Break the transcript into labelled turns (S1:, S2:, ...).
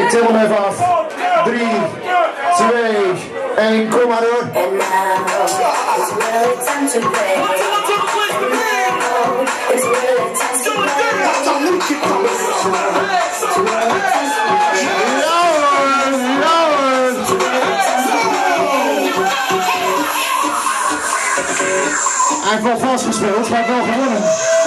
S1: Ik tel hem even af. 3, 2, 1, kom maar door. Hij heeft wel vast gespeeld, maar wel gewonnen.